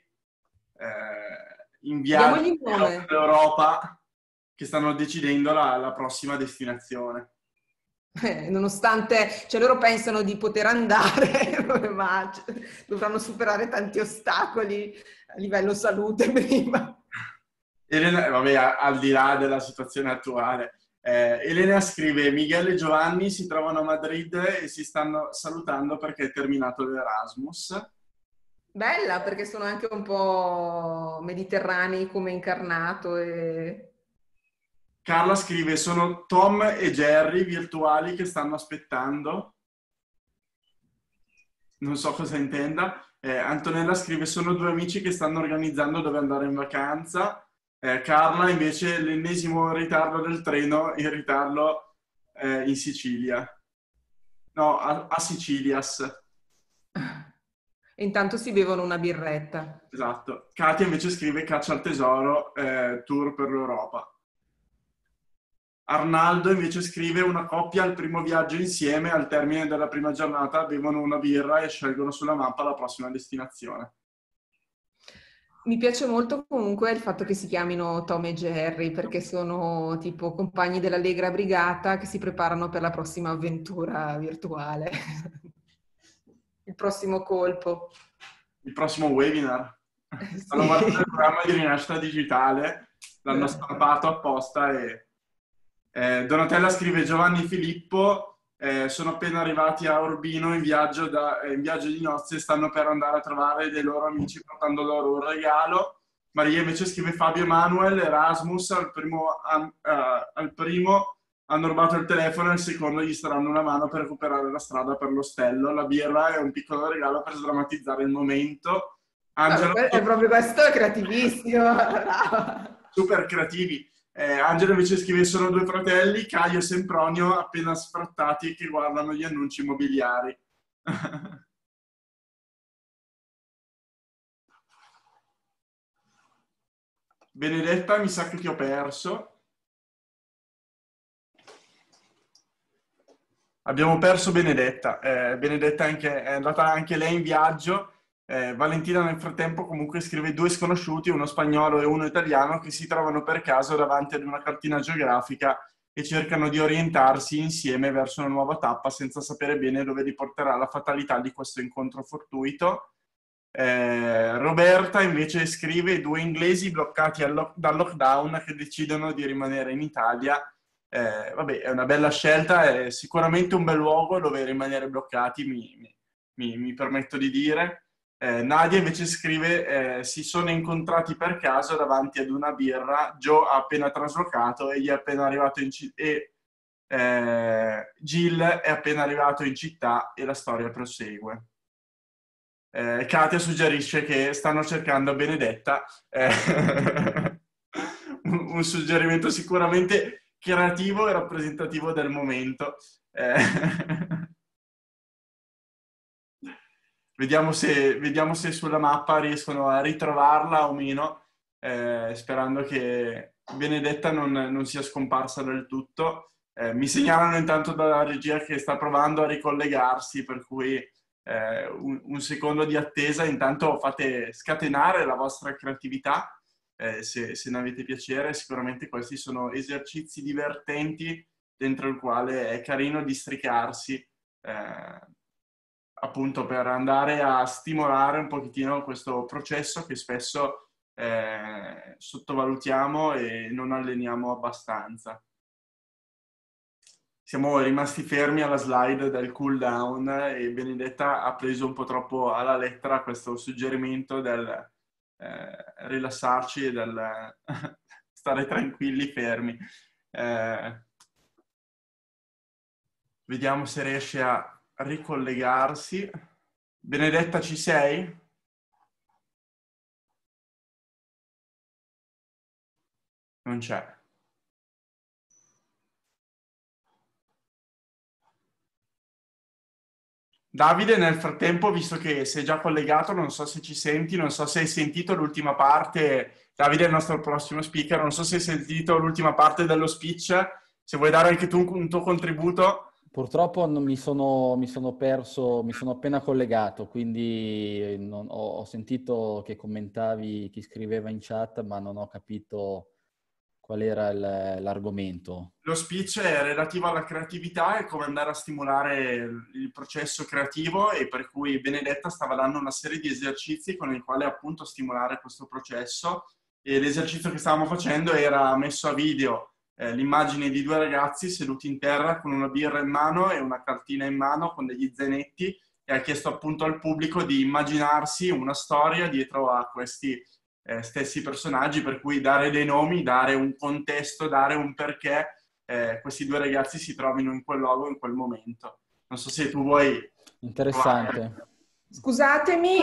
in viaggio Diamogli il nome. in Europa che stanno decidendo la prossima destinazione. Nonostante, cioè loro pensano di poter andare, ma dovranno superare tanti ostacoli a livello salute prima. Elena, vabbè, al di là della situazione attuale, Elena scrive: Miguel e Giovanni si trovano a Madrid e si stanno salutando perché è terminato l'Erasmus. Bella, perché sono anche un po' mediterranei come incarnato. Carla scrive: sono Tom e Jerry virtuali che stanno aspettando. Non so cosa intenda. Antonella scrive: sono due amici che stanno organizzando dove andare in vacanza. Carla invece l'ennesimo ritardo del treno, in ritardo in Sicilia. No, a Sicilias. E intanto si bevono una birretta. Esatto. Katia invece scrive: caccia al tesoro, tour per l'Europa. Arnaldo invece scrive: una coppia al primo viaggio insieme, al termine della prima giornata bevono una birra e scelgono sulla mappa la prossima destinazione. Mi piace molto comunque il fatto che si chiamino Tom e Jerry, perché sono tipo compagni dell'Allegra Brigata che si preparano per la prossima avventura virtuale. Il prossimo colpo. Il prossimo webinar. Stanno guardando il programma di rinascita digitale, l'hanno stampato apposta e... Donatella scrive: Giovanni e Filippo sono appena arrivati a Urbino in viaggio di nozze e stanno per andare a trovare dei loro amici portando loro un regalo. Maria invece scrive: Fabio e Manuel, Erasmus, al primo hanno rubato il telefono e al secondo gli staranno una mano per recuperare la strada per l'ostello. La birra è un piccolo regalo per sdrammatizzare il momento. Angelo, è proprio questo, è creativissimo. super creativi. Angelo invece scrive: sono due fratelli, Caio e Sempronio, appena sfrattati, che guardano gli annunci immobiliari. Benedetta, mi sa che ti ho perso. Abbiamo perso Benedetta. Benedetta è andata anche lei in viaggio. Valentina nel frattempo comunque scrive: due sconosciuti, uno spagnolo e uno italiano, che si trovano per caso davanti ad una cartina geografica e cercano di orientarsi insieme verso una nuova tappa senza sapere bene dove li porterà la fatalità di questo incontro fortuito. Roberta invece scrive: due inglesi bloccati dal lockdown che decidono di rimanere in Italia. Vabbè, è una bella scelta, è sicuramente un bel luogo dove rimanere bloccati, mi permetto di dire. Nadia invece scrive: si sono incontrati per caso davanti ad una birra, Joe ha appena traslocato e gli è appena arrivato Jill è appena arrivato in città e la storia prosegue. Katia suggerisce che stanno cercando Benedetta, un suggerimento sicuramente creativo e rappresentativo del momento. Vediamo se sulla mappa riescono a ritrovarla o meno, sperando che Benedetta non sia scomparsa del tutto. Mi segnalano intanto dalla regia che sta provando a ricollegarsi, per cui un secondo di attesa. Intanto fate scatenare la vostra creatività. se ne avete piacere. Sicuramente questi sono esercizi divertenti dentro il quale è carino districarsi, appunto per andare a stimolare un pochettino questo processo che spesso sottovalutiamo e non alleniamo abbastanza. Siamo rimasti fermi alla slide del cool down e Benedetta ha preso un po' troppo alla lettera questo suggerimento del rilassarci e del stare tranquilli, fermi. Vediamo se riesce a ricollegarsi. Benedetta, ci sei? Non c'è. Davide, nel frattempo, visto che sei già collegato, non so se ci senti, non so se hai sentito l'ultima parte. Davide è il nostro prossimo speaker, non so se hai sentito l'ultima parte dello speech, se vuoi dare anche tu un tuo contributo. Purtroppo mi sono perso, mi sono appena collegato, quindi ho sentito che commentavi chi scriveva in chat, ma non ho capito qual era l'argomento. Lo speech è relativo alla creatività e come andare a stimolare il processo creativo, e per cui Benedetta stava dando una serie di esercizi con i quali appunto stimolare questo processo, e l'esercizio che stavamo facendo era messo a video l'immagine di due ragazzi seduti in terra con una birra in mano e una cartina in mano con degli zainetti, e ha chiesto appunto al pubblico di immaginarsi una storia dietro a questi stessi personaggi, per cui dare dei nomi, dare un contesto, dare un perché questi due ragazzi si trovino in quel luogo, in quel momento. Non so se tu vuoi... Interessante. Scusatemi,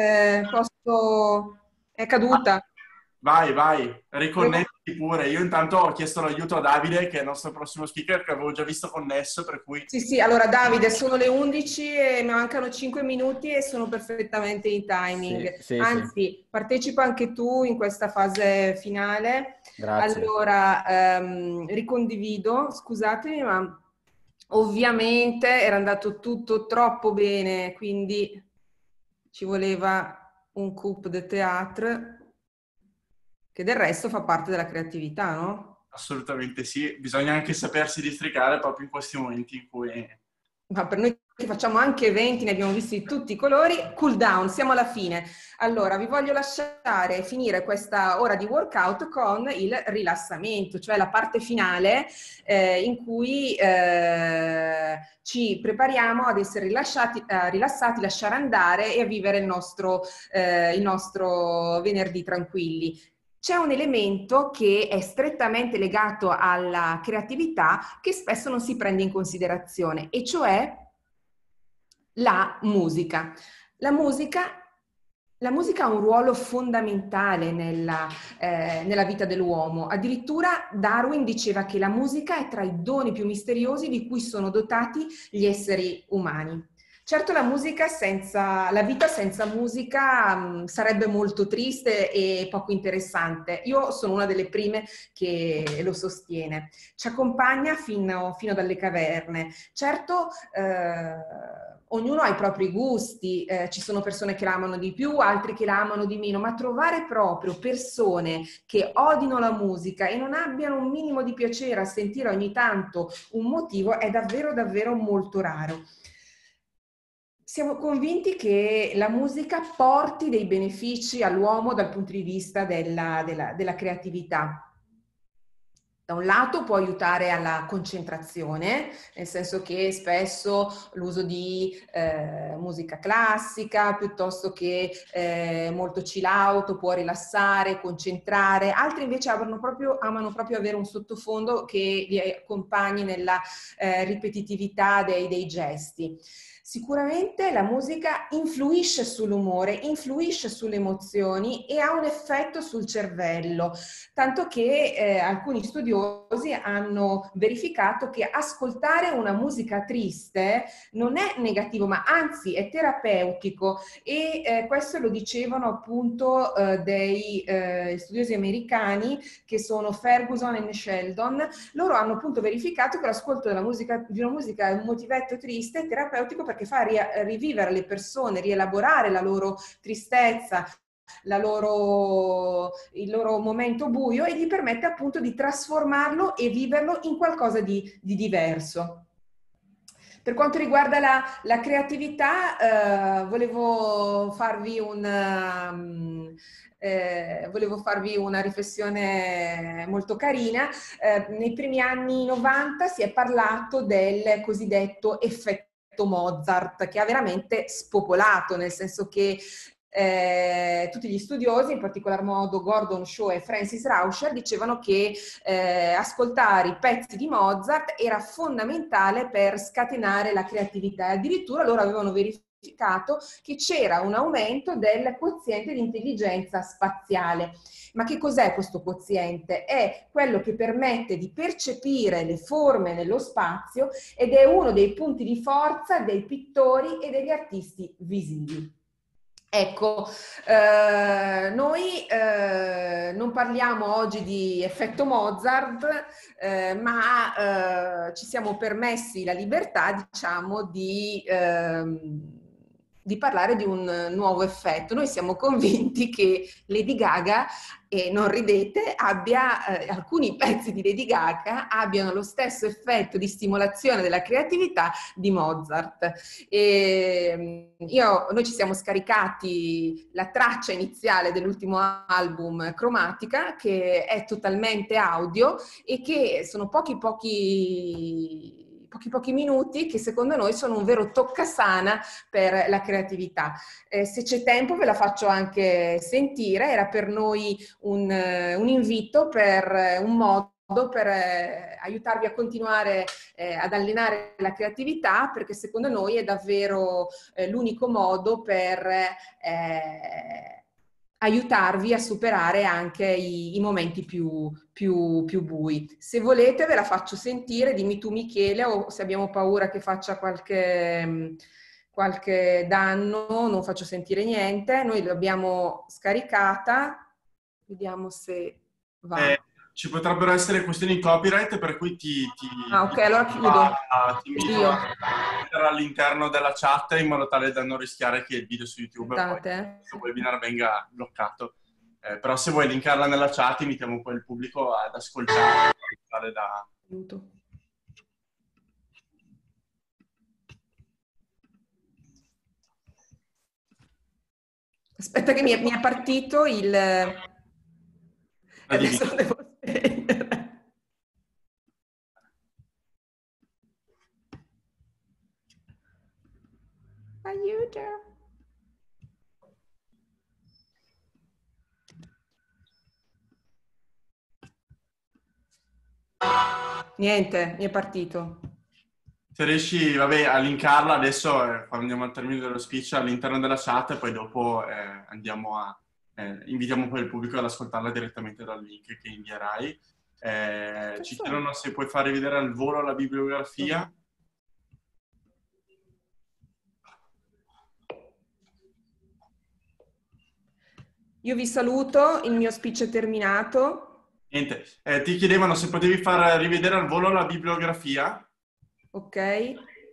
è caduta. Vai, riconnetti pure. Io intanto ho chiesto l'aiuto a Davide, che è il nostro prossimo speaker, che avevo già visto connesso, per cui... Sì, allora Davide, sono le 11 e mi mancano 5 minuti e sono perfettamente in timing. Sì, Anzi, sì. Partecipa anche tu in questa fase finale. Grazie. Allora, ricondivido, scusatemi, ma ovviamente era andato tutto troppo bene, quindi ci voleva un coup de théâtre, che del resto fa parte della creatività, no? Assolutamente sì, bisogna anche sapersi districare proprio in questi momenti in cui... Ma per noi che facciamo anche eventi, ne abbiamo visti di tutti i colori. Cool down, siamo alla fine. Allora, vi voglio lasciare finire questa ora di workout con il rilassamento, cioè la parte finale in cui ci prepariamo ad essere rilassati, lasciare andare e a vivere il nostro venerdì tranquilli. C'è un elemento che è strettamente legato alla creatività che spesso non si prende in considerazione, e cioè la musica. La musica ha un ruolo fondamentale nella vita dell'uomo. Addirittura Darwin diceva che la musica è tra i doni più misteriosi di cui sono dotati gli esseri umani. Certo, la vita senza musica sarebbe molto triste e poco interessante. Io sono una delle prime che lo sostiene. Ci accompagna fino dalle caverne. Certo, ognuno ha i propri gusti, ci sono persone che la amano di più, altri che la amano di meno, ma trovare proprio persone che odino la musica e non abbiano un minimo di piacere a sentire ogni tanto un motivo è davvero, davvero molto raro. Siamo convinti che la musica porti dei benefici all'uomo dal punto di vista della creatività. Da un lato può aiutare alla concentrazione, nel senso che spesso l'uso di musica classica piuttosto che molto chill out può rilassare, concentrare. Altri invece amano proprio avere un sottofondo che li accompagni nella ripetitività dei gesti. Sicuramente la musica influisce sull'umore, influisce sulle emozioni e ha un effetto sul cervello, tanto che alcuni studiosi hanno verificato che ascoltare una musica triste non è negativo, ma anzi è terapeutico, e questo lo dicevano appunto dei studiosi americani che sono Ferguson e Sheldon. Loro hanno appunto verificato che l'ascolto di una musica un motivetto triste è terapeutico perché fa rivivere le persone, rielaborare la loro tristezza, il loro momento buio e gli permette appunto di trasformarlo e viverlo in qualcosa di diverso. Per quanto riguarda la creatività, volevo farvi una riflessione molto carina. Nei primi anni 90 si è parlato del cosiddetto effetto Mozart, che ha veramente spopolato, nel senso che tutti gli studiosi, in particolar modo Gordon Shaw e Francis Rauscher, dicevano che ascoltare i pezzi di Mozart era fondamentale per scatenare la creatività. Addirittura loro avevano verificato che c'era un aumento del quoziente di intelligenza spaziale. Ma che cos'è questo quoziente? È quello che permette di percepire le forme nello spazio ed è uno dei punti di forza dei pittori e degli artisti visivi. Ecco, noi non parliamo oggi di effetto Mozart, ma ci siamo permessi la libertà, diciamo, di parlare di un nuovo effetto. Noi siamo convinti che Lady Gaga, e non ridete, alcuni pezzi di Lady Gaga abbiano lo stesso effetto di stimolazione della creatività di Mozart. Noi ci siamo scaricati la traccia iniziale dell'ultimo album, Cromatica, che è totalmente audio e che sono pochi minuti che secondo noi sono un vero toccasana per la creatività. Se c'è tempo ve la faccio anche sentire. Era per noi un invito, per un modo per aiutarvi a continuare ad allenare la creatività, perché secondo noi è davvero l'unico modo per aiutarvi a superare anche i momenti più bui. Se volete ve la faccio sentire, dimmi tu Michele, o se abbiamo paura che faccia qualche danno, non faccio sentire niente. Noi l'abbiamo scaricata, vediamo se va. Ci potrebbero essere questioni di copyright, per cui ok, allora chiudo. ti invito a metterla all'interno della chat in modo tale da non rischiare che il video su YouTube poi questo webinar venga bloccato. Però se vuoi linkarla nella chat invitiamo un po' il pubblico ad ascoltare. Aiuto. Aspetta che mi è partito il... Adesso lo devo spegnere. Aiuto. Niente, mi è partito. Se riesci, vabbè, a linkarla adesso, quando andiamo al termine dello speech, all'interno della chat, e poi dopo invitiamo poi il pubblico ad ascoltarla direttamente dal link che invierai. Ci chiedono se puoi fare vedere al volo la bibliografia. Io vi saluto, il mio speech è terminato. Niente, ti chiedevano se potevi far rivedere al volo la bibliografia. Ok.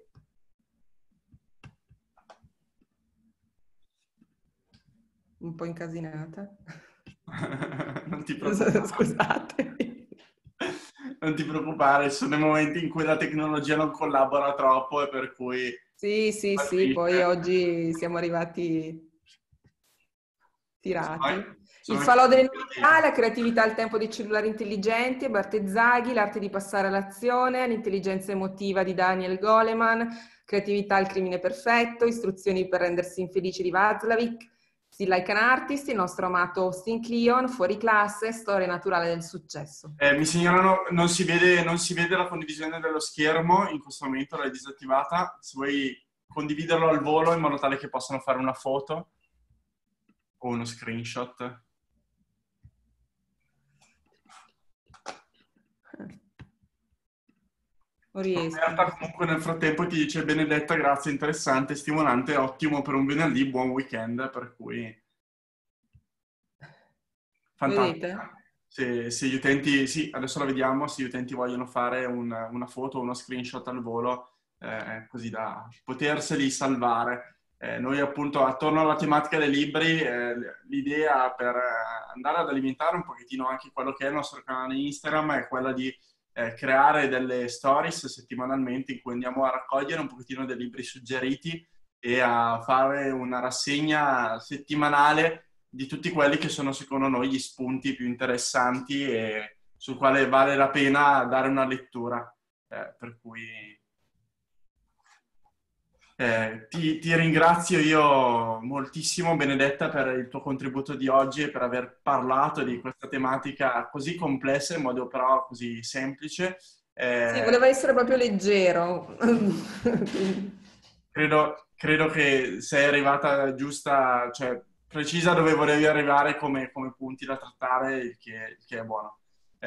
Un po' incasinata. Non ti preoccupare. Scusatemi. Non ti preoccupare, ci sono dei momenti in cui la tecnologia non collabora troppo e per cui... Sì, poi oggi siamo arrivati tirati. Il falò delle novità, la creatività al tempo dei cellulari intelligenti, Bartezzaghi, l'arte di passare all'azione, l'intelligenza emotiva di Daniel Goleman, creatività al crimine perfetto, istruzioni per rendersi infelici di Václavic, Still Like an Artist, il nostro amato Austin Kleon, fuori classe, storia naturale del successo. Mi segnalano, non si vede la condivisione dello schermo, in questo momento l'hai disattivata. Se vuoi condividerlo al volo in modo tale che possano fare una foto o uno screenshot. Non riesco. Comunque nel frattempo ti dice: Benedetta, grazie, interessante, stimolante, ottimo per un venerdì, buon weekend, per cui fantastico. Vedete? Se gli utenti, sì, adesso la vediamo, se gli utenti vogliono fare una foto o uno screenshot al volo, così da poterseli salvare. Noi appunto attorno alla tematica dei libri, l'idea per andare ad alimentare un pochettino anche quello che è il nostro canale Instagram è quella di creare delle stories settimanalmente in cui andiamo a raccogliere un pochettino dei libri suggeriti e a fare una rassegna settimanale di tutti quelli che sono secondo noi gli spunti più interessanti e sul quale vale la pena dare una lettura. Per cui ti ringrazio io moltissimo, Benedetta, per il tuo contributo di oggi e per aver parlato di questa tematica così complessa in modo però così semplice. Sì, voleva essere proprio leggero. Credo che sei arrivata giusta, cioè precisa dove volevi arrivare come punti da trattare, il che è buono.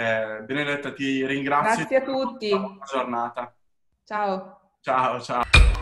Benedetta, ti ringrazio. Grazie a tutti. Buona giornata. Ciao. Ciao, ciao.